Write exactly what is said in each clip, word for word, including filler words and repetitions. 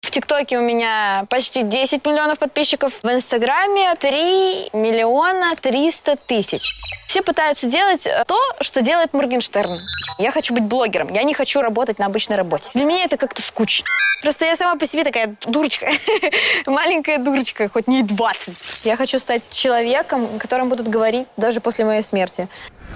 В ТикТоке у меня почти десять миллионов подписчиков, в Инстаграме три миллиона триста тысяч. Все пытаются делать то, что делает Моргенштерн. Я хочу быть блогером, я не хочу работать на обычной работе. Для меня это как-то скучно. Просто я сама по себе такая дурочка, маленькая дурочка, хоть не двадцать. Я хочу стать человеком, о котором будут говорить даже после моей смерти.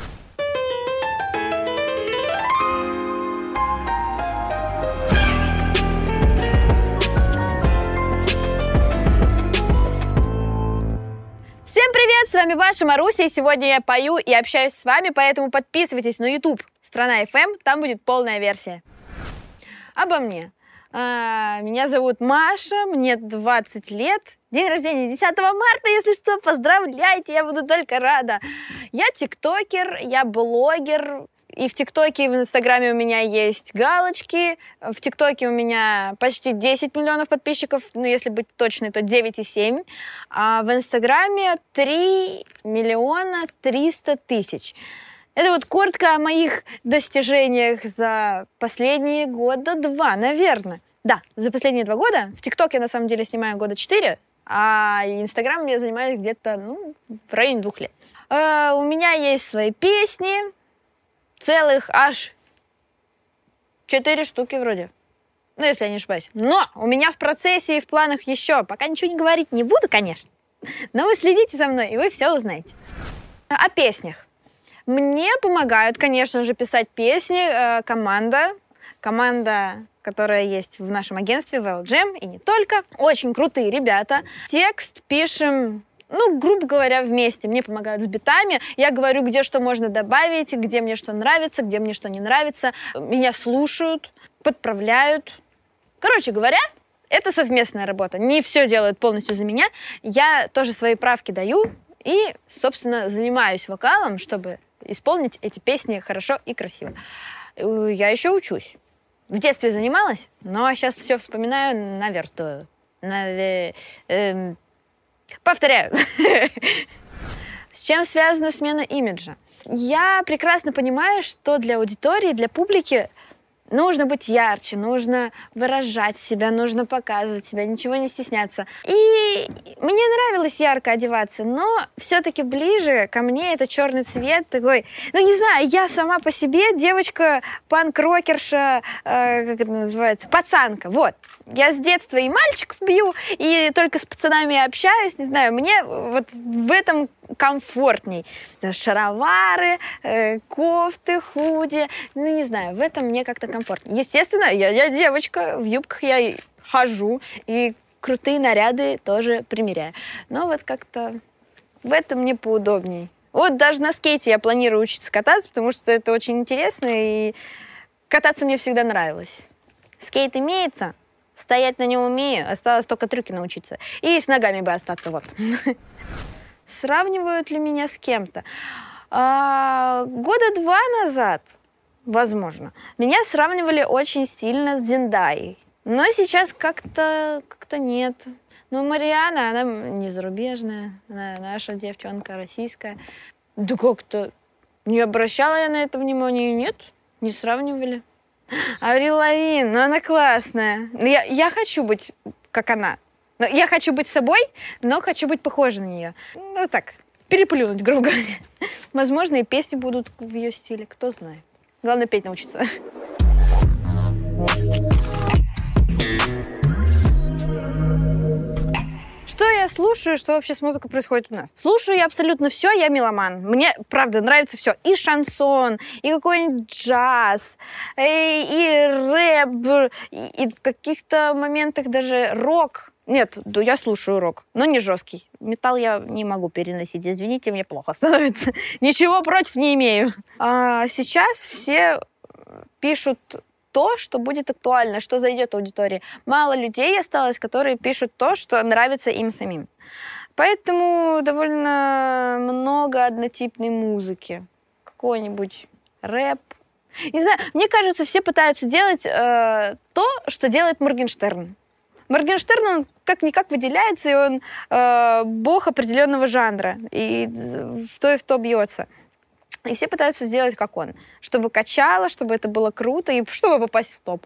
Всем привет, с вами ваша Маруся, и сегодня я пою и общаюсь с вами, поэтому подписывайтесь на YouTube Страна эф эм, там будет полная версия. Обо мне. А, меня зовут Маша, мне двадцать лет, день рождения десятого марта, если что, поздравляйте, я буду только рада. Я тиктокер, я блогер. И в ТикТоке, и в Инстаграме у меня есть галочки. В ТикТоке у меня почти десять миллионов подписчиков. Ну, если быть точной, то девять и семь. А в Инстаграме три миллиона триста тысяч. Это вот коротко о моих достижениях за последние года два, наверное. Да, за последние два года. В ТикТоке я на самом деле снимаю года четыре, а Инстаграм я занимаюсь где-то, ну, в районе двух лет. А, у меня есть свои песни. Целых аж четыре штуки вроде. Ну, если я не ошибаюсь. Но у меня в процессе и в планах еще. Пока ничего не говорить не буду, конечно. Но вы следите за мной, и вы все узнаете. О песнях. Мне помогают, конечно же, писать песни э, команда. Команда, которая есть в нашем агентстве ви эл джем, и не только. Очень крутые ребята. Текст пишем... Ну, грубо говоря, вместе. Мне помогают с битами. Я говорю, где что можно добавить, где мне что нравится, где мне что не нравится. Меня слушают, подправляют. Короче говоря, это совместная работа. Не все делают полностью за меня. Я тоже свои правки даю и, собственно, занимаюсь вокалом, чтобы исполнить эти песни хорошо и красиво. Я еще учусь. В детстве занималась, но сейчас все вспоминаю наверстую. Наве... Эм... Повторяю. С чем связана смена имиджа? Я прекрасно понимаю, что для аудитории, для публики нужно быть ярче, нужно выражать себя, нужно показывать себя, ничего не стесняться. И мне нравилось ярко одеваться, но все-таки ближе ко мне это черный цвет такой, ну не знаю, я сама по себе девочка панк-рокерша, э, как это называется, пацанка, вот. Я с детства и мальчиков бью, и только с пацанами общаюсь, не знаю, мне вот в этом комфортней. Шаровары, э, кофты, худи, ну не знаю, в этом мне как-то комфортно. Естественно, я, я девочка, в юбках я и хожу, и крутые наряды тоже примеряю. Но вот как-то в этом мне поудобней. Вот даже на скейте я планирую учиться кататься, потому что это очень интересно, и кататься мне всегда нравилось. Скейт имеется, стоять на нем умею, осталось только трюки научиться. И с ногами бы остаться, вот. Сравнивают ли меня с кем-то? А, года два назад, возможно, меня сравнивали очень сильно с Зендаей. Но сейчас как-то как-то нет. Ну, Мариана, она не зарубежная, она наша девчонка российская. Да как-то не обращала я на это внимания, нет, не сравнивали. Аврил Лавин, ну она классная. Я, я хочу быть как она. Я хочу быть собой, но хочу быть похожа на нее. Ну так, переплюнуть, грубо говоря. Возможно, и песни будут в ее стиле, кто знает. Главное петь научиться. Что я слушаю, что вообще с музыкой происходит у нас? Слушаю я абсолютно все, я меломан. Мне, правда, нравится все. И шансон, и какой-нибудь джаз, и, и рэп, и, и в каких-то моментах даже рок. Нет, я слушаю рок, но не жесткий. Металл я не могу переносить, извините, мне плохо становится. Ничего против не имею. А сейчас все пишут то, что будет актуально, что зайдет аудитории. Мало людей осталось, которые пишут то, что нравится им самим. Поэтому довольно много однотипной музыки. Какой-нибудь рэп. Не знаю, мне кажется, все пытаются делать э, то, что делает Моргенштерн. Моргенштерн, он как-никак выделяется, и он э, бог определенного жанра, и в то и в то бьется. И все пытаются сделать, как он, чтобы качало, чтобы это было круто, и чтобы попасть в топ.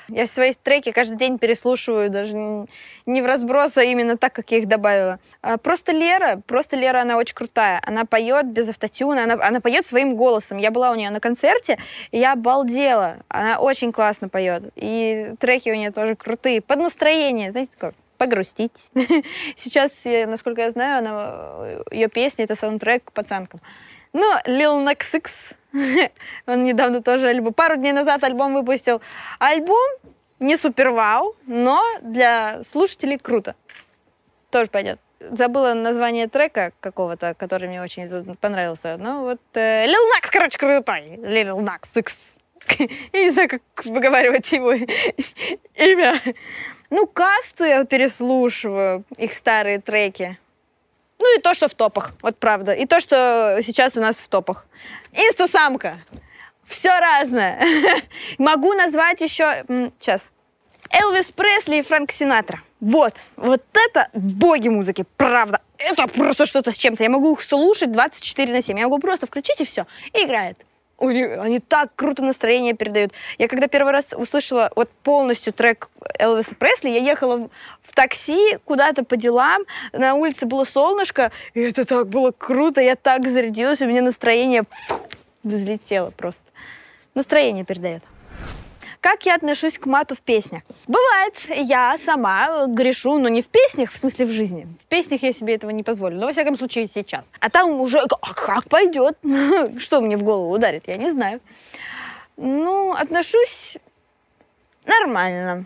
Я свои треки каждый день переслушиваю, даже не в разброс, а именно так, как я их добавила. Просто Лера, просто Лера, она очень крутая. Она поет без автотюна, она, она поет своим голосом. Я была у нее на концерте, и я обалдела. Она очень классно поет. И треки у нее тоже крутые. Под настроение, знаете, такое, погрустить. Сейчас, насколько я знаю, она, ее песня — это саундтрек к пацанкам. Ну, Lil Nas X, он недавно тоже альбом, пару дней назад альбом выпустил. Альбом не супер вау, но для слушателей круто. Тоже пойдет. Забыла название трека какого-то, который мне очень понравился. Ну вот, э, Lil Nas, короче, крутой. Lil Nas X. Я не знаю, как выговаривать его имя. Ну, Касту я переслушиваю, их старые треки. Ну и то, что в топах, вот правда. И то, что сейчас у нас в топах. Инстасамка. Все разное. Могу назвать еще... Сейчас. Элвис Пресли и Фрэнк Синатра. Вот. Вот это боги музыки, правда. Это просто что-то с чем-то. Я могу их слушать двадцать четыре на семь. Я могу просто включить, и все. И играет. Они так круто настроение передают. Я когда первый раз услышала вот полностью трек Элвиса Пресли, я ехала в такси куда-то по делам, на улице было солнышко, и это так было круто, я так зарядилась, у меня настроение фу, взлетело просто. Настроение передает. Как я отношусь к мату в песнях? Бывает, я сама грешу, но не в песнях, в смысле в жизни. В песнях я себе этого не позволю, но во всяком случае сейчас. А там уже, а как пойдет? Что мне в голову ударит, я не знаю. Ну, отношусь нормально.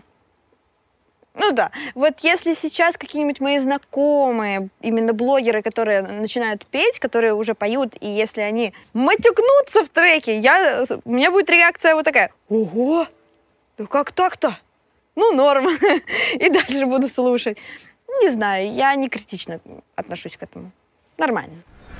Ну да, вот если сейчас какие-нибудь мои знакомые, именно блогеры, которые начинают петь, которые уже поют, и если они матюкнутся в треке, я, у меня будет реакция вот такая: ого! Ну как так-то? Ну, норм. И дальше буду слушать. Не знаю, я не критично отношусь к этому. Нормально.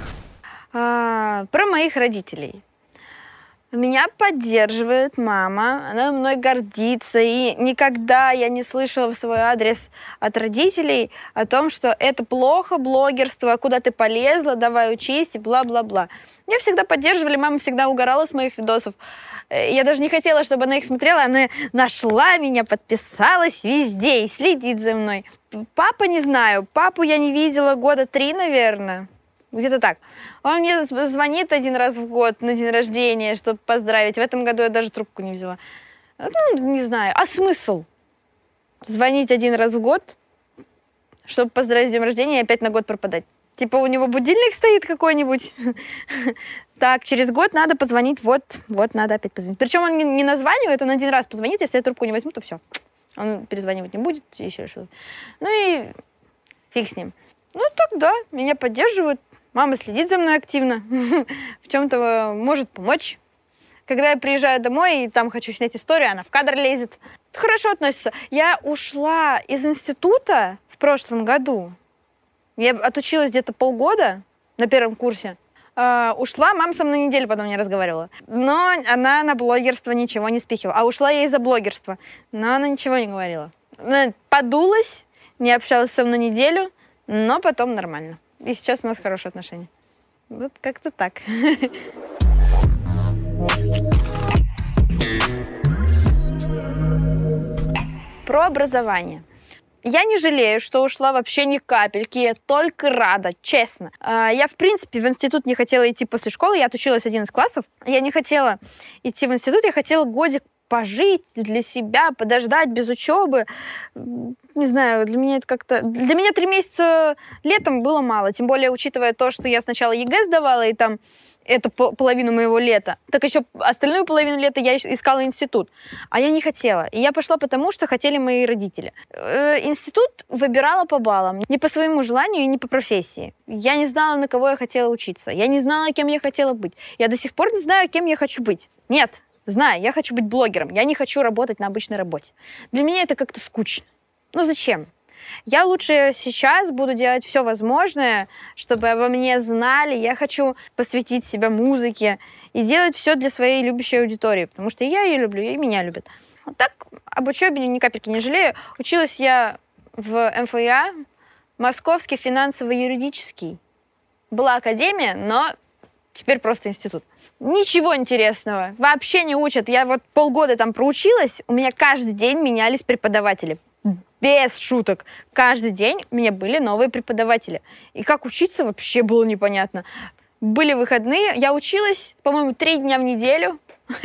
А, про моих родителей. Меня поддерживает мама, она мной гордится, и никогда я не слышала в свой адрес от родителей о том, что это плохо, блогерство, куда ты полезла, давай учись, и бла-бла-бла. Меня всегда поддерживали, мама всегда угорала с моих видосов. Я даже не хотела, чтобы она их смотрела, она нашла меня, подписалась везде и следит за мной. Папа не знаю, папу я не видела года три, наверное. Где-то так. Он мне звонит один раз в год на день рождения, чтобы поздравить. В этом году я даже трубку не взяла. Ну, не знаю. А смысл? Звонить один раз в год, чтобы поздравить с днем рождения, и опять на год пропадать. Типа у него будильник стоит какой-нибудь. Так, через год надо позвонить, вот, вот, надо опять позвонить. Причем он не названивает, он один раз позвонит, если я трубку не возьму, то все. Он перезванивать не будет, еще что-то. Ну и фиг с ним. Ну так, да, меня поддерживают. Мама следит за мной активно, в чем-то может помочь. Когда я приезжаю домой и там хочу снять историю, она в кадр лезет. Хорошо относится. Я ушла из института в прошлом году. Я отучилась где-то полгода на первом курсе. Uh, ушла, мама со мной неделю потом не разговаривала. Но она на блогерство ничего не спихивала. А ушла я из-за блогерства. Но она ничего не говорила. Она подулась, не общалась со мной неделю, но потом нормально. И сейчас у нас хорошие отношения. Вот как-то так. Про образование. Я не жалею, что ушла вообще ни капельки, я только рада, честно. Я, в принципе, в институт не хотела идти после школы, я отучилась одиннадцать классов. Я не хотела идти в институт, я хотела годик пожить для себя, подождать без учебы. Не знаю, для меня это как-то... Для меня три месяца летом было мало, тем более, учитывая то, что я сначала ЕГЭ сдавала, и там это половину моего лета. Так еще остальную половину лета я искала институт. А я не хотела. И я пошла потому, что хотели мои родители. Институт выбирала по баллам. Не по своему желанию и не по профессии. Я не знала, на кого я хотела учиться. Я не знала, кем я хотела быть. Я до сих пор не знаю, кем я хочу быть. Нет, знаю, я хочу быть блогером. Я не хочу работать на обычной работе. Для меня это как-то скучно. Ну зачем? Я лучше сейчас буду делать все возможное, чтобы обо мне знали. Я хочу посвятить себя музыке и делать все для своей любящей аудитории, потому что я ее люблю, и меня любят. Вот так об учебе ни капельки не жалею. Училась я в эм эф и а, Московский финансово-юридический. Была академия, но теперь просто институт. Ничего интересного, вообще не учат. Я вот полгода там проучилась, у меня каждый день менялись преподаватели. Без шуток. Каждый день у меня были новые преподаватели. И как учиться вообще было непонятно. Были выходные, я училась, по-моему, три дня в неделю.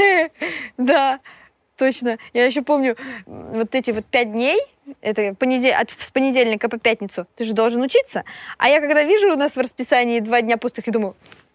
Да, точно. Я еще помню вот эти вот пять дней, это понедел... с понедельника по пятницу, ты же должен учиться. А я когда вижу у нас в расписании два дня пустых, и думаю,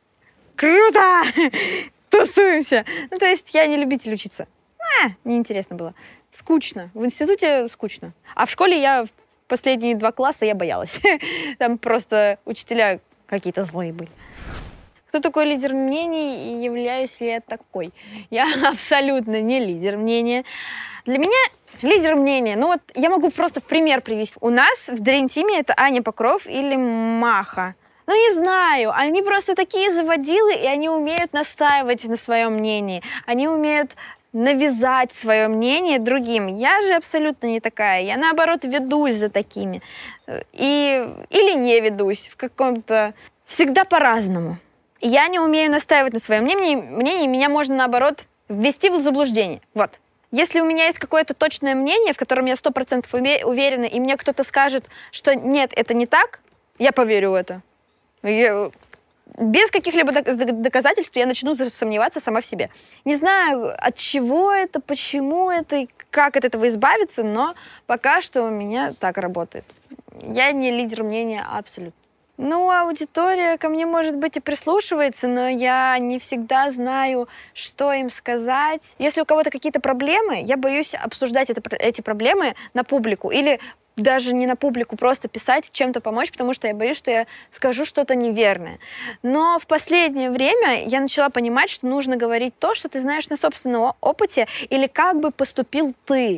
круто! Тусуемся! Ну, то есть я не любитель учиться. А, неинтересно было. Скучно. В институте скучно. А в школе я последние два класса я боялась. Там просто учителя какие-то злые были. Кто такой лидер мнений и являюсь ли я такой? Я абсолютно не лидер мнения. Для меня лидер мнения, ну вот я могу просто в пример привести. У нас в Dream Team это Аня Покров или Маха. Ну, не знаю, они просто такие заводилы, и они умеют настаивать на своем мнении. Они умеют навязать свое мнение другим. Я же абсолютно не такая. Я, наоборот, ведусь за такими. И... Или не ведусь в каком-то... Всегда по-разному. Я не умею настаивать на своем мнении, мнении, меня можно, наоборот, ввести в заблуждение. Вот. Если у меня есть какое-то точное мнение, в котором я сто процентов уверена, и мне кто-то скажет, что нет, это не так, я поверю в это. Я... Без каких-либо доказательств я начну сомневаться сама в себе. Не знаю, от чего это, почему это, и как от этого избавиться, но пока что у меня так работает. Я не лидер мнения абсолютно. Ну, аудитория ко мне, может быть, и прислушивается, но я не всегда знаю, что им сказать. Если у кого-то какие-то проблемы, я боюсь обсуждать это, эти проблемы на публику. Или даже не на публику, просто писать, чем-то помочь, потому что я боюсь, что я скажу что-то неверное. Но в последнее время я начала понимать, что нужно говорить то, что ты знаешь на собственном опыте, или как бы поступил ты.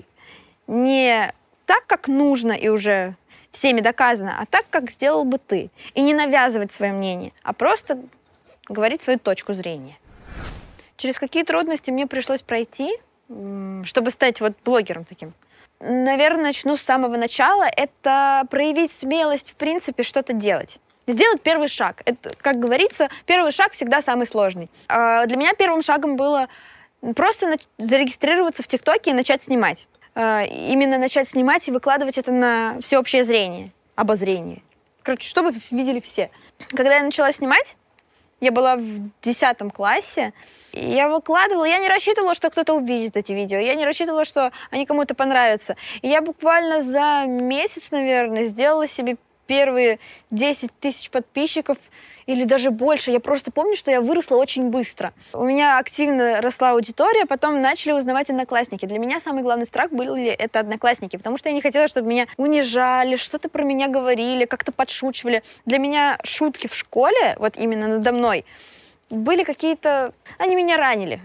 Не так, как нужно и уже всеми доказано, а так, как сделал бы ты. И не навязывать свое мнение, а просто говорить свою точку зрения. Через какие трудности мне пришлось пройти, чтобы стать вот блогером таким? Наверное, начну с самого начала. Это проявить смелость, в принципе, что-то делать. Сделать первый шаг. Это, как говорится, первый шаг всегда самый сложный. Для меня первым шагом было просто зарегистрироваться в ТикТоке и начать снимать. Именно начать снимать и выкладывать это на всеобщее зрение, обозрение. Короче, чтобы видели все. Когда я начала снимать, я была в десятом классе, и я выкладывала, я не рассчитывала, что кто-то увидит эти видео, я не рассчитывала, что они кому-то понравятся. И я буквально за месяц, наверное, сделала себе первые десять тысяч подписчиков или даже больше. Я просто помню, что я выросла очень быстро. У меня активно росла аудитория, потом начали узнавать одноклассники. Для меня самый главный страх были это одноклассники, потому что я не хотела, чтобы меня унижали, что-то про меня говорили, как-то подшучивали. Для меня шутки в школе, вот именно надо мной, были какие-то... Они меня ранили.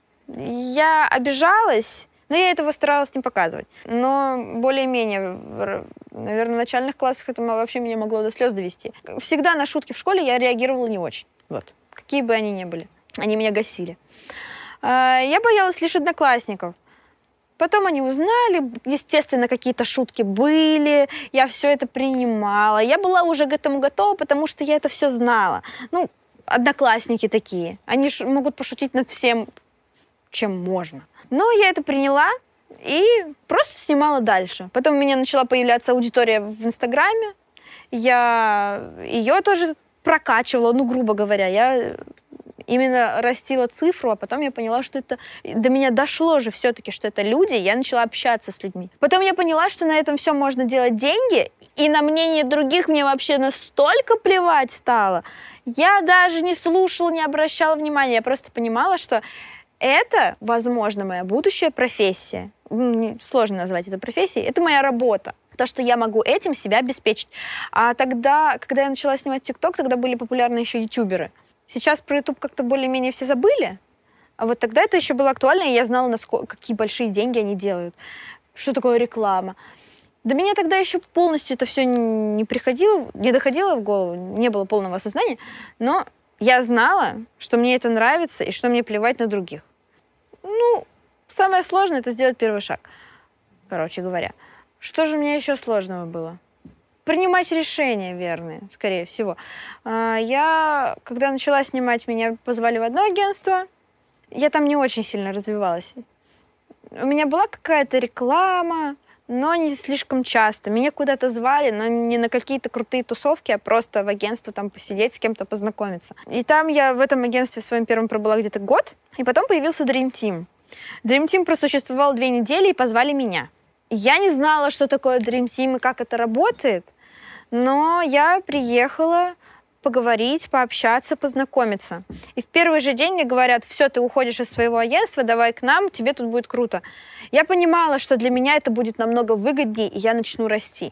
Я обижалась, но я этого старалась не показывать. Но более-менее, наверное, в начальных классах это вообще меня могло до слез довести. Всегда на шутки в школе я реагировала не очень. Вот. Какие бы они ни были. Они меня гасили. Я боялась лишь одноклассников. Потом они узнали, естественно, какие-то шутки были, я все это принимала. Я была уже к этому готова, потому что я это все знала. Ну, одноклассники такие. Они могут пошутить над всем, чем можно. Но я это приняла и просто снимала дальше. Потом у меня начала появляться аудитория в Инстаграме. Я ее тоже прокачивала, ну, грубо говоря. Я именно растила цифру, а потом я поняла, что это... До меня дошло же все-таки, что это люди, я начала общаться с людьми. Потом я поняла, что на этом все можно делать деньги, и на мнение других мне вообще настолько плевать стало. Я даже не слушала, не обращала внимания. Я просто понимала, что это, возможно, моя будущая профессия. Сложно назвать это профессией. Это моя работа. То, что я могу этим себя обеспечить. А тогда, когда я начала снимать ТикТок, тогда были популярны еще ютуберы. Сейчас про ютуб как-то более-менее все забыли. А вот тогда это еще было актуально, и я знала, насколько, какие большие деньги они делают. Что такое реклама. До меня тогда еще полностью это все не приходило, не доходило в голову, не было полного осознания. Но я знала, что мне это нравится и что мне плевать на других. Ну, самое сложное — это сделать первый шаг, короче говоря. Что же у меня еще сложного было? принимать решения верные, скорее всего. Я, когда начала снимать, меня позвали в одно агентство. Я там не очень сильно развивалась. У меня была какая-то реклама, но не слишком часто. Меня куда-то звали, но не на какие-то крутые тусовки, а просто в агентство там посидеть, с кем-то познакомиться. И там я в этом агентстве в своем первом пробыла где-то год, и потом появился Dream Team. Dream Team просуществовал две недели и позвали меня. Я не знала, что такое Dream Team и как это работает, но я приехала поговорить, пообщаться, познакомиться. И в первый же день мне говорят: все, ты уходишь из своего агентства, давай к нам, тебе тут будет круто. Я понимала, что для меня это будет намного выгоднее, и я начну расти.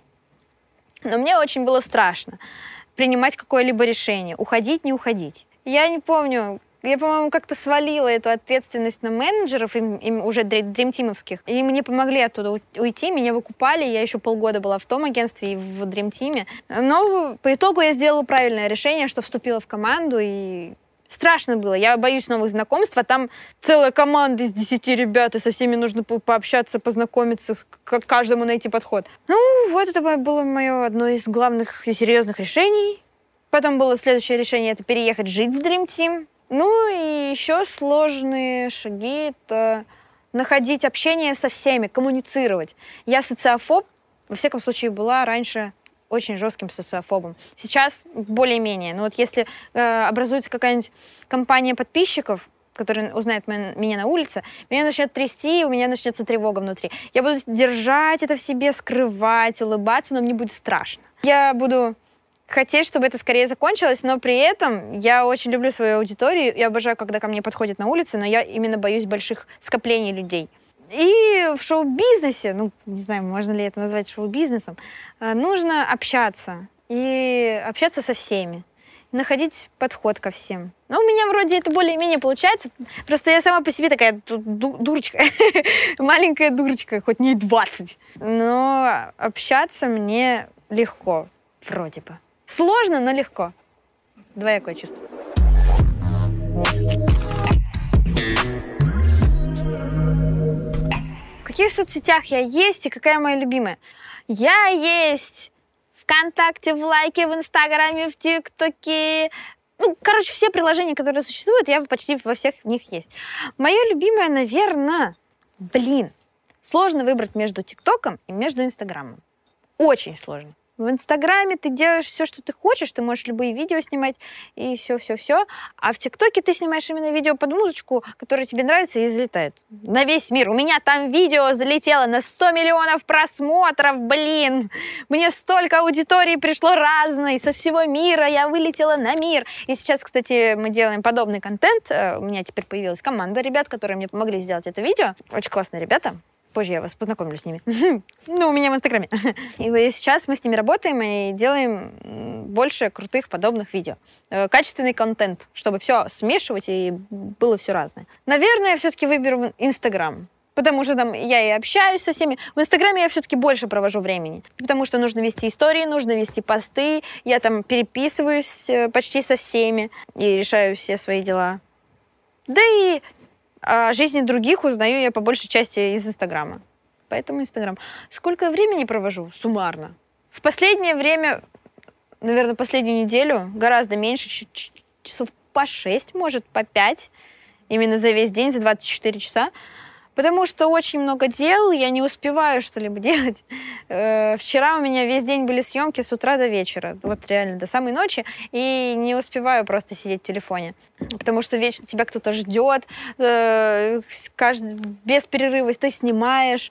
Но мне очень было страшно принимать какое-либо решение, уходить, не уходить. Я не помню, я, по-моему, как-то свалила эту ответственность на менеджеров, им, им уже дримтимовских, и мне помогли оттуда уйти, меня выкупали, я еще полгода была в том агентстве и в дримтиме. Но по итогу я сделала правильное решение, что вступила в команду, и страшно было. Я боюсь новых знакомств, а там целая команда из десяти ребят, и со всеми нужно по пообщаться, познакомиться, к каждому найти подход. Ну, вот это было мое одно из главных и серьезных решений. Потом было следующее решение — это переехать жить в Dream Team. Ну и еще сложные шаги — это находить общение со всеми, коммуницировать. Я социофоб, во всяком случае, была раньше очень жестким социофобом. Сейчас более-менее. Но вот если э, образуется какая-нибудь компания подписчиков, который узнает меня на улице, меня начнет трясти, у меня начнется тревога внутри. Я буду держать это в себе, скрывать, улыбаться, но мне будет страшно. Я буду хотеть, чтобы это скорее закончилось, но при этом я очень люблю свою аудиторию, я обожаю, когда ко мне подходят на улице, но я именно боюсь больших скоплений людей. И в шоу-бизнесе, ну, не знаю, можно ли это назвать шоу-бизнесом, нужно общаться, и общаться со всеми, находить подход ко всем. Но у меня вроде это более-менее получается, просто я сама по себе такая дурочка, маленькая дурочка, хоть не двадцать. Но общаться мне легко, вроде бы. Сложно, но легко. Двоякое чувство. В каких соцсетях я есть и какая моя любимая? Я есть ВКонтакте, в Лайке, в Инстаграме, в ТикТоке. Ну, короче, все приложения, которые существуют, я почти во всех них есть. Мое любимое, наверное, блин, сложно выбрать между ТикТоком и между Инстаграмом. Очень сложно. В Инстаграме ты делаешь все, что ты хочешь, ты можешь любые видео снимать и все-все-все. А в ТикТоке ты снимаешь именно видео под музычку, которая тебе нравится, и залетает на весь мир. У меня там видео залетело на сто миллионов просмотров, блин. Мне столько аудитории пришло разной, со всего мира я вылетела на мир. И сейчас, кстати, мы делаем подобный контент. У меня теперь появилась команда ребят, которые мне помогли сделать это видео. Очень классные ребята. Позже я вас познакомлю с ними. Ну, у меня в Инстаграме. И сейчас мы с ними работаем и делаем больше крутых подобных видео. Качественный контент, чтобы все смешивать и было все разное. Наверное, я все-таки выберу Инстаграм. Потому что там я и общаюсь со всеми. В Инстаграме я все-таки больше провожу времени. Потому что нужно вести истории, нужно вести посты. Я там переписываюсь почти со всеми и решаю все свои дела. Да и о жизни других узнаю я по большей части из Инстаграма. Поэтому Инстаграм. Сколько я времени провожу? Суммарно. В последнее время, наверное, последнюю неделю, гораздо меньше, часов по шесть, может, по пять. Именно за весь день, за двадцать четыре часа. Потому что очень много дел, я не успеваю что-либо делать. Вчера у меня весь день были съемки с утра до вечера. Вот реально, до самой ночи. И не успеваю просто сидеть в телефоне. Потому что вечно тебя кто-то ждет. Каждый, без перерыва ты снимаешь.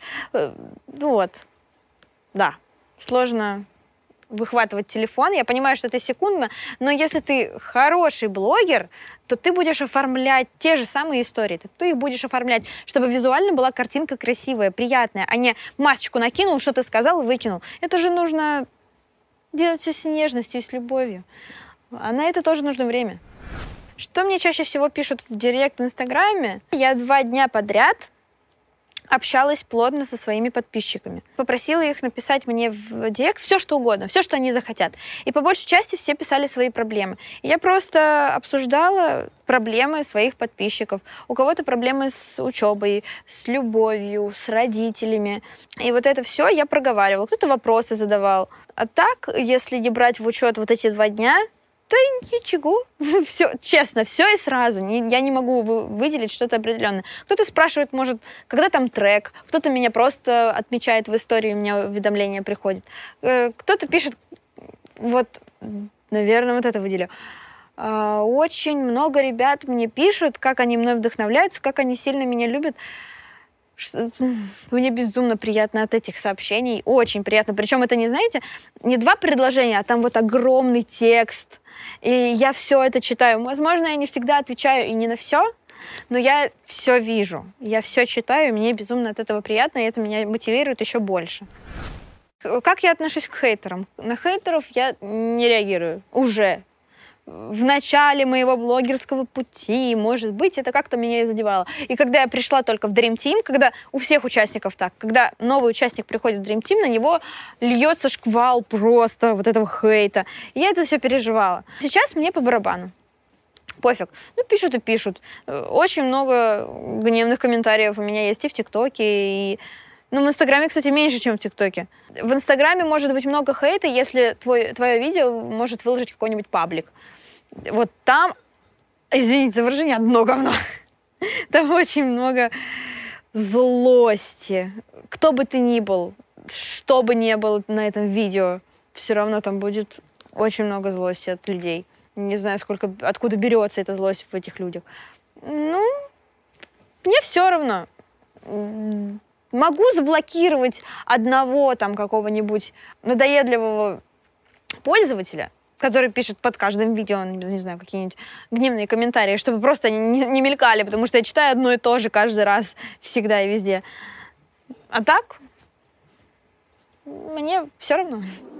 Вот. Да. Сложно выхватывать телефон. Я понимаю, что это секундно. Но если ты хороший блогер, то ты будешь оформлять те же самые истории. Ты их будешь оформлять, чтобы визуально была картинка красивая, приятная, а не масочку накинул, что-то сказал и выкинул. Это же нужно делать все с нежностью и с любовью. А на это тоже нужно время. Что мне чаще всего пишут в директ в Инстаграме? Я два дня подряд общалась плотно со своими подписчиками. Попросила их написать мне в директ все, что угодно, все, что они захотят. И по большей части все писали свои проблемы. И я просто обсуждала проблемы своих подписчиков. У кого-то проблемы с учебой, с любовью, с родителями. И вот это все я проговаривала. Кто-то вопросы задавал. А так, если не брать в учет вот эти два дня, то и ничего. Все, честно, все и сразу. Не, я не могу вы, выделить что-то определенное. Кто-то спрашивает, может, когда там трек, кто-то меня просто отмечает в истории, у меня уведомление приходит. Э, кто-то пишет, вот, наверное, вот это выделю. Э, очень много ребят мне пишут, как они мной вдохновляются, как они сильно меня любят. Мне безумно приятно от этих сообщений, очень приятно. Причем это не, знаете, не два предложения, а там вот огромный текст. И я все это читаю. Возможно, я не всегда отвечаю и не на все, но я все вижу. Я все читаю, и мне безумно от этого приятно, и это меня мотивирует еще больше. Как я отношусь к хейтерам? На хейтеров я не реагирую уже. В начале моего блогерского пути, может быть, это как-то меня и задевало. И когда я пришла только в Dream Team, когда у всех участников так, когда новый участник приходит в Dream Team, на него льется шквал просто вот этого хейта. И я это все переживала. Сейчас мне по барабану. Пофиг. Ну, пишут и пишут. Очень много гневных комментариев у меня есть и в ТикТоке, и... Ну, в Инстаграме, кстати, меньше, чем в ТикТоке. В Инстаграме может быть много хейта, если твой, твое видео может выложить какой-нибудь паблик. Вот там, извините за выражение, одно говно. Там очень много злости. Кто бы ты ни был, что бы ни было на этом видео, все равно там будет очень много злости от людей. Не знаю, сколько, откуда берется эта злость в этих людях. Ну, мне все равно. Могу заблокировать одного там какого-нибудь надоедливого пользователя, который пишет под каждым видео, не знаю, какие-нибудь гневные комментарии, чтобы просто не, не мелькали, потому что я читаю одно и то же каждый раз, всегда и везде. А так, мне все равно.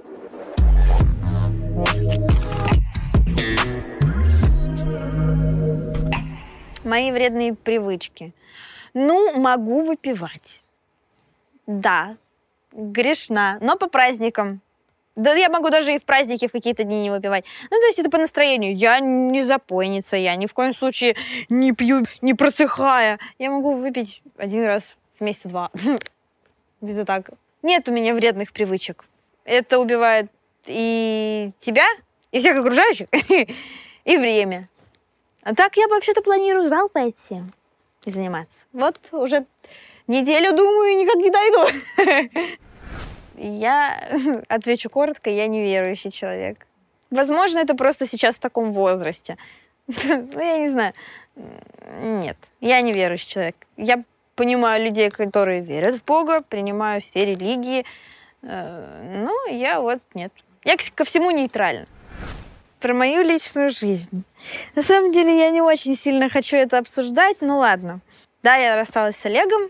Мои вредные привычки. Ну, могу выпивать. Да, грешна, но по праздникам. Да я могу даже и в праздники в какие-то дни не выпивать. Ну, то есть это по настроению. Я не запойница, я ни в коем случае не пью, не просыхая. Я могу выпить один раз в месяца два. Где-то так. Нет у меня вредных привычек. Это убивает и тебя, и всех окружающих, и время. А так я вообще-то планирую в зал пойти и заниматься. Вот уже неделю думаю, никак не дойду. Я отвечу коротко, я неверующий человек. Возможно, это просто сейчас в таком возрасте. Ну, я не знаю. Нет, я неверующий человек. Я понимаю людей, которые верят в Бога, принимаю все религии. Ну, я вот нет. Я ко всему нейтральна. Про мою личную жизнь. На самом деле, я не очень сильно хочу это обсуждать, но ладно. Да, я рассталась с Олегом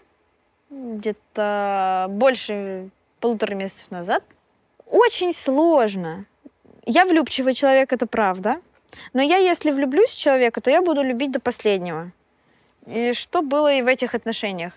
где-то больше полутора месяцев назад. Очень сложно. Я влюбчивый человек, это правда. Но я, если влюблюсь в человека, то я буду любить до последнего. И что было и в этих отношениях?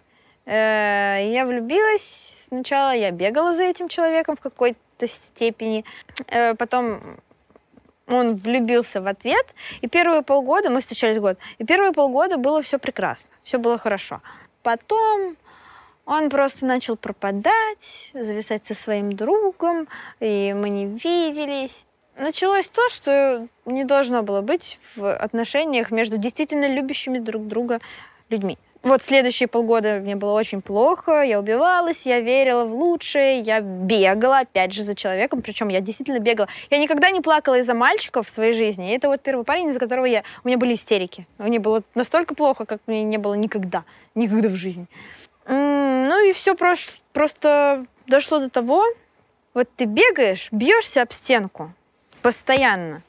Я влюбилась. Сначала я бегала за этим человеком в какой-то степени. Потом он влюбился в ответ. И первые полгода, мы встречались год, и первые полгода было все прекрасно. Все было хорошо. Потом он просто начал пропадать, зависать со своим другом, и мы не виделись. Началось то, что не должно было быть в отношениях между действительно любящими друг друга людьми. Вот следующие полгода мне было очень плохо, я убивалась, я верила в лучшее, я бегала, опять же, за человеком, причем я действительно бегала. Я никогда не плакала из-за мальчиков в своей жизни, и это вот первый парень, из-за которого я... у меня были истерики. Мне было настолько плохо, как мне не было никогда, никогда в жизни. Ну и все просто дошло до того, вот ты бегаешь, бьешься об стенку постоянно,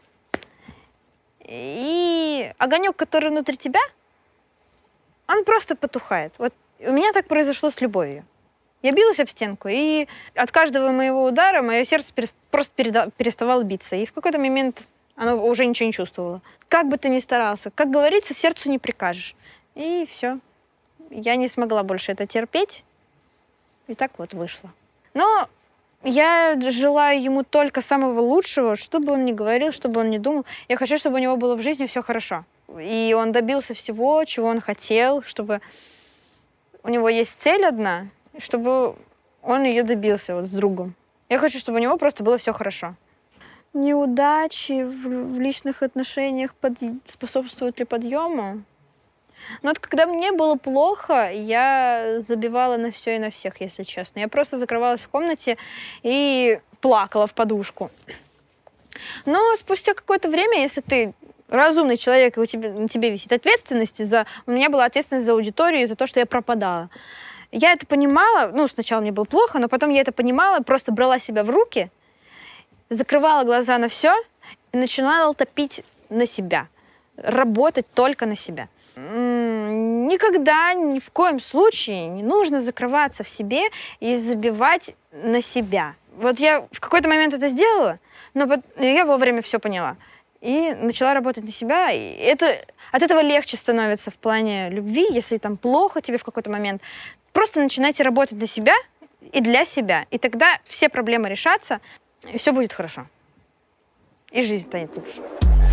и огонек, который внутри тебя, он просто потухает. Вот у меня так произошло с любовью. Я билась об стенку, и от каждого моего удара мое сердце просто переставало биться. И в какой-то момент оно уже ничего не чувствовало. Как бы ты ни старался, как говорится, сердцу не прикажешь. И все. я не смогла больше это терпеть. И так вот вышло. Но я желаю ему только самого лучшего, что бы он ни говорил, что бы он ни думал. Я хочу, чтобы у него было в жизни все хорошо. И он добился всего, чего он хотел, чтобы у него есть цель одна, чтобы он ее добился вот с другом. Я хочу, чтобы у него просто было все хорошо. Неудачи в, в личных отношениях под... способствуют ли подъему? Но вот когда мне было плохо, я забивала на все и на всех, если честно. Я просто закрывалась в комнате и плакала в подушку. Но спустя какое-то время, если ты разумный человек, и у тебя, на тебе висит ответственность за... У меня была ответственность за аудиторию, за то, что я пропадала. Я это понимала, ну, сначала мне было плохо, но потом я это понимала, просто брала себя в руки, закрывала глаза на все и начинала топить на себя, работать только на себя. Никогда, ни в коем случае не нужно закрываться в себе и забивать на себя. Вот я в какой-то момент это сделала, но я вовремя все поняла. И начала работать на себя. И это, от этого легче становится в плане любви, если там плохо тебе в какой-то момент. Просто начинайте работать на себя и для себя. И тогда все проблемы решатся, и все будет хорошо. И жизнь станет лучше.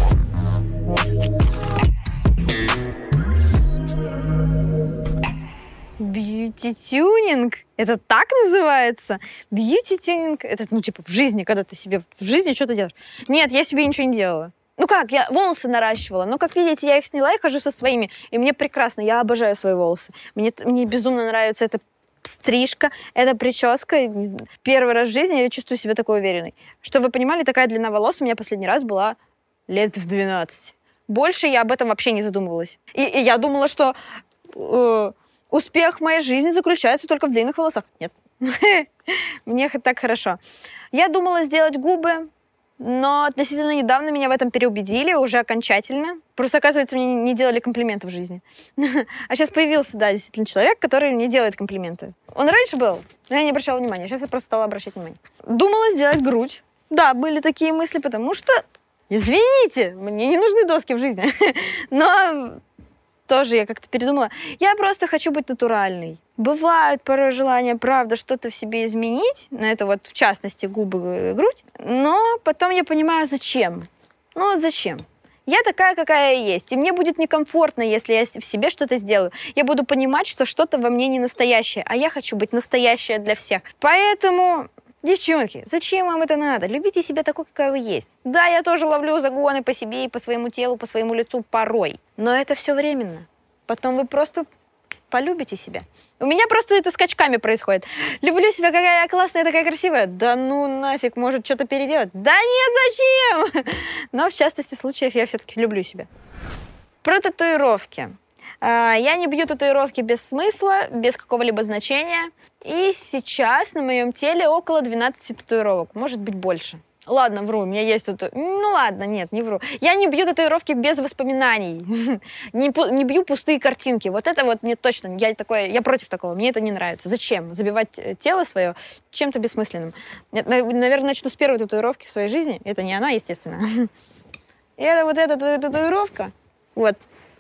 Бьюти-тюнинг? Это так называется? Бьюти-тюнинг? Это, ну, типа, в жизни, когда ты себе в жизни что-то делаешь. Нет, я себе ничего не делала. Ну как, я волосы наращивала, но, как видите, я их сняла и хожу со своими, и мне прекрасно, я обожаю свои волосы. Мне, мне безумно нравится эта стрижка, эта прическа. Первый раз в жизни я чувствую себя такой уверенной. Чтобы вы понимали, такая длина волос у меня последний раз была лет в двенадцать. Больше я об этом вообще не задумывалась. И, и я думала, что э, успех моей жизни заключается только в длинных волосах. Нет. Мне так хорошо. Я думала сделать губы, но относительно недавно меня в этом переубедили, уже окончательно. Просто, оказывается, мне не делали комплименты в жизни. А сейчас появился, да, действительно человек, который мне делает комплименты. Он раньше был, но я не обращала внимания. Сейчас я просто стала обращать внимание. Думала сделать грудь. Да, были такие мысли, потому что, извините, мне не нужны доски в жизни. Но тоже я как-то передумала. Я просто хочу быть натуральной. Бывают порой желания, правда, что-то в себе изменить, на это вот в частности губы и грудь, но потом я понимаю, зачем. Ну вот зачем? Я такая, какая я есть, и мне будет некомфортно, если я в себе что-то сделаю. Я буду понимать, что что-то во мне не настоящее, а я хочу быть настоящая для всех. Поэтому, девчонки, зачем вам это надо? Любите себя такой, какая вы есть. Да, я тоже ловлю загоны по себе и по своему телу, по своему лицу порой, но это все временно. Потом вы просто полюбите себя. У меня просто это скачками происходит. Люблю себя, какая я классная, такая красивая. Да ну нафиг, может что-то переделать. Да нет, зачем? Но в частности случаев я все-таки люблю себя. Про татуировки. Я не бью татуировки без смысла, без какого-либо значения. И сейчас на моем теле около двенадцати татуировок, может быть больше. Ладно, вру, у меня есть тут... Ну ладно, нет, не вру. Я не бью татуировки без воспоминаний. не, не бью пустые картинки. Вот это вот мне точно... Я, такое, я против такого, мне это не нравится. Зачем забивать тело свое чем-то бессмысленным? Наверное, начну с первой татуировки в своей жизни. Это не она, естественно. И это вот эта татуировка. Вот.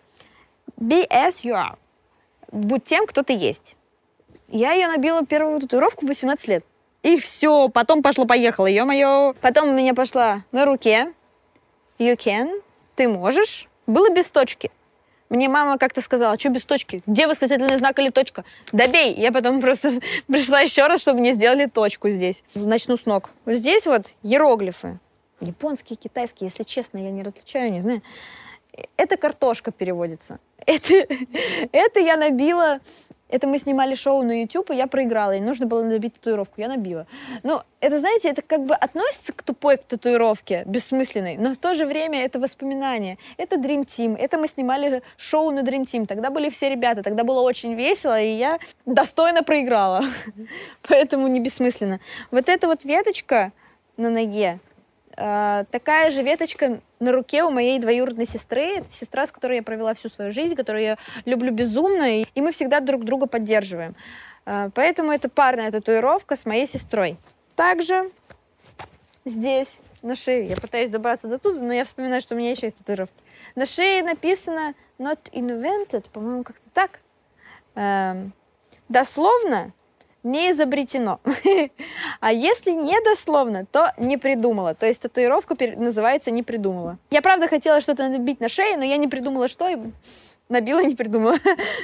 Be as you are. Будь тем, кто ты есть. Я ее набила первую татуировку в восемнадцать лет. И все, потом пошло-поехало, ё-моё. Потом у меня пошла на руке. You can, ты можешь. Было без точки. Мне мама как-то сказала, что без точки? Где восклицательный знак или точка? Добей. Я потом просто пришла еще раз, чтобы мне сделали точку здесь. Начну с ног. Вот здесь вот иероглифы. Японские, китайские, если честно, я не различаю, не знаю. Это картошка переводится. Это, это я набила... Это мы снимали шоу на YouTube, и я проиграла, и нужно было набить татуировку, я набила. Ну, это, знаете, это как бы относится к тупой к татуировке, бессмысленной, но в то же время это воспоминания. Это Dream Team, это мы снимали шоу на Dream Team, тогда были все ребята, тогда было очень весело, и я достойно проиграла, поэтому не бессмысленно. Вот эта вот веточка на ноге, такая же веточка на руке у моей двоюродной сестры. Это сестра, с которой я провела всю свою жизнь, которую я люблю безумно, и мы всегда друг друга поддерживаем. Поэтому это парная татуировка с моей сестрой. Также здесь, на шее, я пытаюсь добраться до туда, но я вспоминаю, что у меня еще есть татуировки. На шее написано not invented, по-моему, как-то так. Эм, дословно не изобретено. А если не дословно, то не придумала. То есть татуировка называется «не придумала». Я правда хотела что-то набить на шее, но я не придумала что, и набила, не придумала.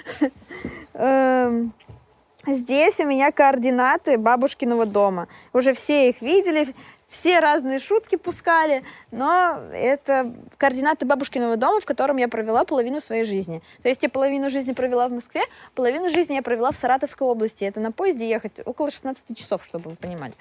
Здесь у меня координаты бабушкиного дома. Уже все их видели, все разные шутки пускали, но это координаты бабушкиного дома, в котором я провела половину своей жизни. То есть я половину жизни провела в Москве, половину жизни я провела в Саратовской области. Это на поезде ехать около шестнадцати часов, чтобы вы понимали.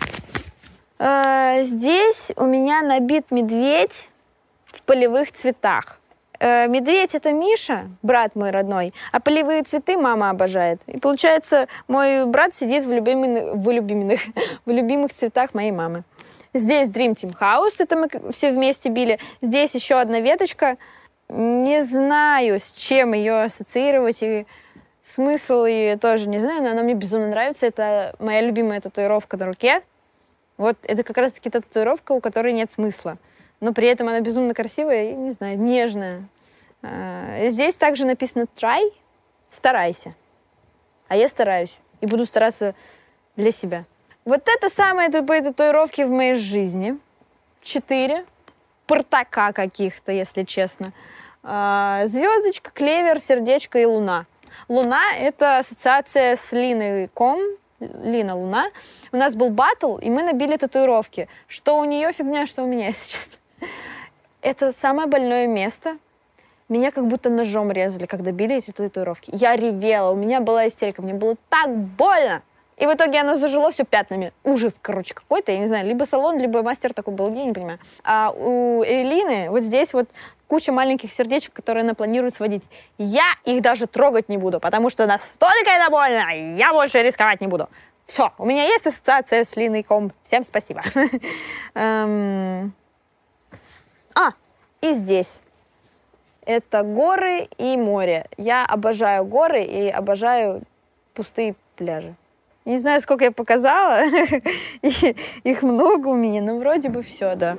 Здесь у меня набит медведь в полевых цветах. Медведь — это Миша, брат мой родной, а полевые цветы мама обожает. И получается, мой брат сидит в любимых, в любимых, в любимых цветах моей мамы. Здесь Dream Team House, это мы все вместе били. Здесь еще одна веточка. Не знаю, с чем ее ассоциировать, и смысл ее тоже не знаю, но она мне безумно нравится. Это моя любимая татуировка на руке. Вот это как раз-таки та татуировка, у которой нет смысла. Но при этом она безумно красивая и, не знаю, нежная. Здесь также написано «try», «старайся». А я стараюсь и буду стараться для себя. Вот это самые тупые татуировки в моей жизни. Четыре. Партака каких-то, если честно. Звездочка, клевер, сердечко и луна. Луна — это ассоциация с Линой Ком. Лина Луна. У нас был баттл, и мы набили татуировки. Что у нее фигня, что у меня, если честно. Это самое больное место. Меня как будто ножом резали, когда били эти татуировки. Я ревела, у меня была истерика, мне было так больно. И в итоге оно зажило все пятнами. Ужас, короче, какой-то, я не знаю, либо салон, либо мастер такой был, я не понимаю. А у Эвелины вот здесь вот куча маленьких сердечек, которые она планирует сводить. Я их даже трогать не буду, потому что настолько это больно, я больше рисковать не буду. Все, у меня есть ассоциация с Линой Ком. Всем спасибо. А, и здесь. Это горы и море. Я обожаю горы и обожаю пустые пляжи. Не знаю, сколько я показала. Их много у меня, но вроде бы все, да.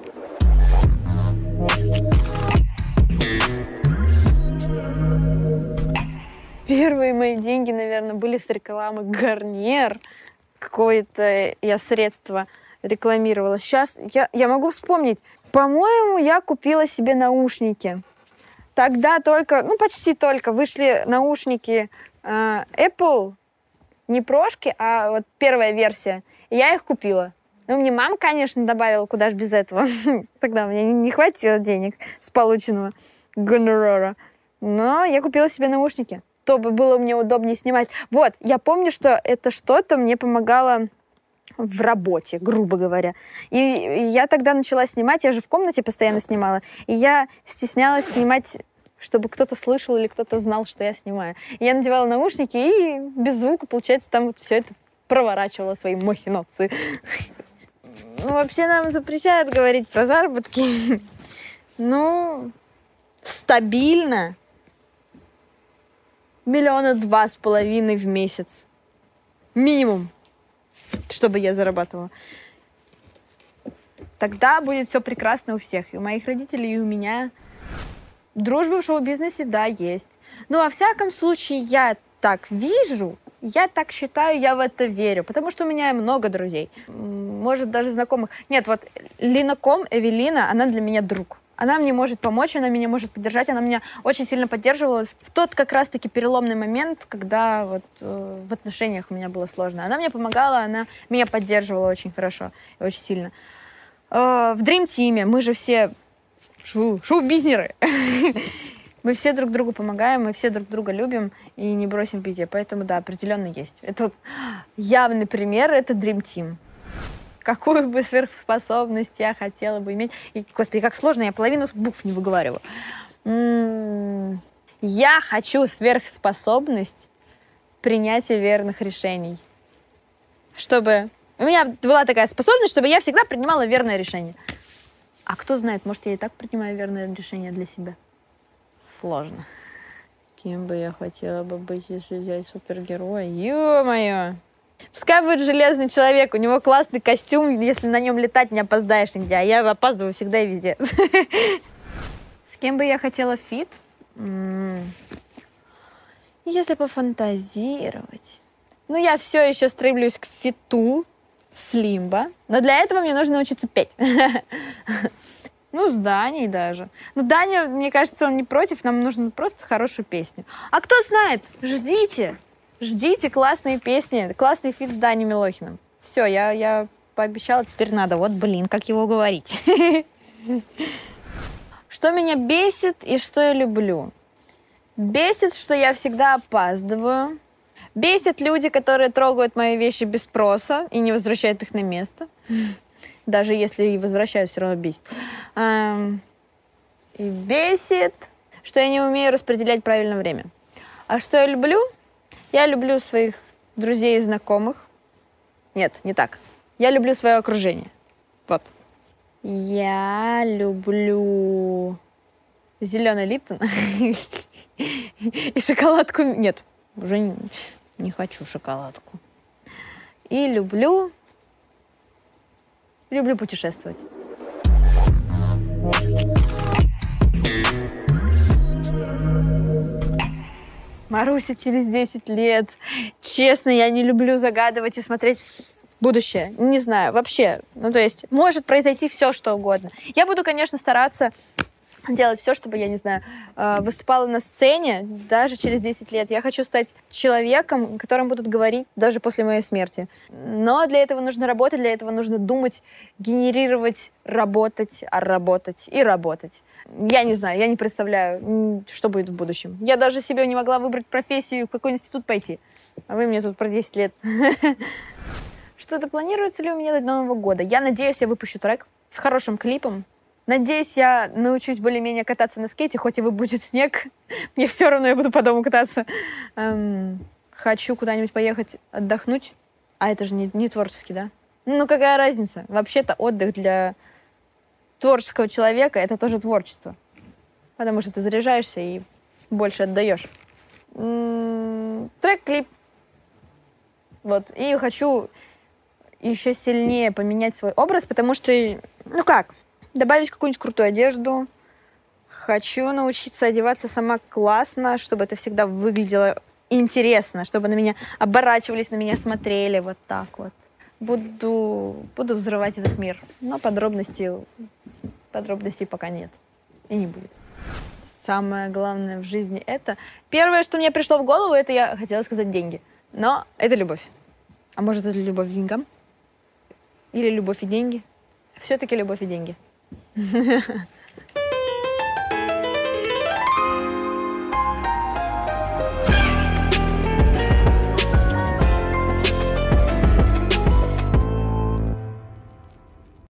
Первые мои деньги, наверное, были с рекламы Гарниер. Какое-то я средство рекламировала. Сейчас я, я могу вспомнить. По-моему, я купила себе наушники. Тогда только, ну почти только, вышли наушники э, Apple, не прошки, а вот первая версия. И я их купила. Ну, мне мама, конечно, добавила, куда ж без этого. Тогда мне не хватило денег с полученного гонорара. Но я купила себе наушники, чтобы было мне удобнее снимать. Вот, я помню, что это что-то мне помогало в работе, грубо говоря. И я тогда начала снимать, я же в комнате постоянно снимала, и я стеснялась снимать, чтобы кто-то слышал или кто-то знал, что я снимаю. И я надевала наушники, и без звука, получается, там вот все это проворачивала свои махинации. Ну, вообще нам запрещают говорить про заработки. Ну, стабильно миллиона два с половиной в месяц. Минимум. Чтобы я зарабатывала. Тогда будет все прекрасно у всех. И у моих родителей, и у меня. Дружба в шоу-бизнесе, да, есть. Но во всяком случае, я так вижу, я так считаю, я в это верю. Потому что у меня много друзей. Может, даже знакомых. Нет, вот Лина Ком, Эвелина, она для меня друг. Она мне может помочь, она меня может поддержать, она меня очень сильно поддерживала в тот как раз-таки переломный момент, когда вот э, в отношениях у меня было сложно. Она мне помогала, она меня поддерживала очень хорошо и очень сильно. Э, в Dream Team мы же все шоу, шоу-бизнеры. Мы все друг другу помогаем, мы все друг друга любим и не бросим в беде. Поэтому, да, определенно есть. Это вот явный пример, это Dream Team. Какую бы сверхспособность я хотела бы иметь. И, господи, как сложно, я половину букв не выговариваю. М-м-м. Я хочу сверхспособность принятия верных решений. Чтобы... У меня была такая способность, чтобы я всегда принимала верное решение. А кто знает, может, я и так принимаю верное решение для себя. Сложно. Кем бы я хотела бы быть, если взять супергероя? Ё-моё! Пускай будет железный человек, у него классный костюм, если на нем летать, не опоздаешь нигде, а я опаздываю всегда и везде. С кем бы я хотела фит? Если пофантазировать... Ну, я все еще стремлюсь к фиту с Лимбо, но для этого мне нужно научиться петь. Ну, с Даней даже. Ну, Даня, мне кажется, он не против, нам нужно просто хорошую песню. А кто знает, ждите, ждите классные песни, классный фит с Даней Милохиным. Все, я, я пообещала, теперь надо. Вот, блин, как его говорить. Что меня бесит и что я люблю? Бесит, что я всегда опаздываю. Бесит люди, которые трогают мои вещи без спроса и не возвращают их на место. Даже если и возвращают, все равно бесит. И бесит, что я не умею распределять правильно время. А что я люблю? Я люблю своих друзей и знакомых. Нет, не так. Я люблю свое окружение. Вот. Я люблю зеленый Липтон и шоколадку. Нет, уже не, не хочу шоколадку. И люблю... Люблю путешествовать. Маруся через десять лет. Честно, я не люблю загадывать и смотреть в будущее. Не знаю, вообще. Ну, то есть, может произойти все, что угодно. Я буду, конечно, стараться делать все, чтобы, я не знаю, выступала на сцене даже через десять лет. Я хочу стать человеком, которым будут говорить даже после моей смерти. Но для этого нужно работать, для этого нужно думать, генерировать, работать, а работать и работать. Я не знаю, я не представляю, что будет в будущем. Я даже себе не могла выбрать профессию, в какой институт пойти. А вы мне тут про десять лет. Что-то планируется ли у меня до Нового года? Я надеюсь, я выпущу трек с хорошим клипом. Надеюсь, я научусь более-менее кататься на скейте, хоть и будет снег. Мне все равно, я буду по дому кататься. Эм, хочу куда-нибудь поехать отдохнуть. А это же не, не творческий, да? Ну, какая разница? Вообще-то отдых для творческого человека — это тоже творчество. Потому что ты заряжаешься и больше отдаешь. М-м, трек-клип. Вот. И хочу еще сильнее поменять свой образ, потому что, ну как... Добавить какую-нибудь крутую одежду. Хочу научиться одеваться сама классно, чтобы это всегда выглядело интересно, чтобы на меня оборачивались, на меня смотрели вот так вот. Буду, буду взрывать этот мир. Но подробностей, подробностей пока нет. И не будет. Самое главное в жизни это... Первое, что мне пришло в голову, это я хотела сказать деньги. Но это любовь. А может, это любовь к деньгам? Или любовь и деньги? Все-таки любовь и деньги.